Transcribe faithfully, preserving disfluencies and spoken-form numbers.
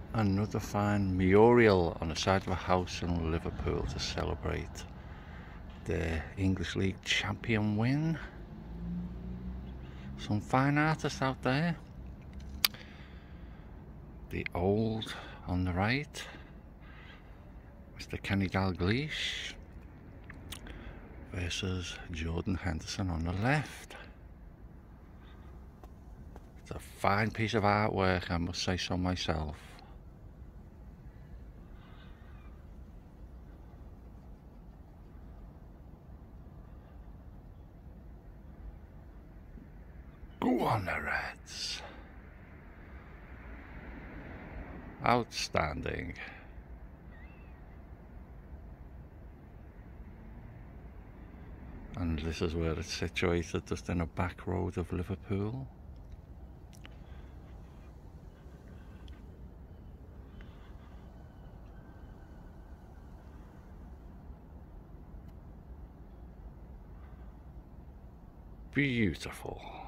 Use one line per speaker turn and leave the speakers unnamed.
Another fine mural on the side of a house in Liverpool to celebrate the English League champion win. Some fine artists out there. The Old on the right, Mister Kenny Dalglish versus Jordan Henderson on the left. It's a fine piece of artwork, I must say so myself. Go on the Reds. Outstanding. And this is where it's situated, just in a back road of Liverpool. Beautiful.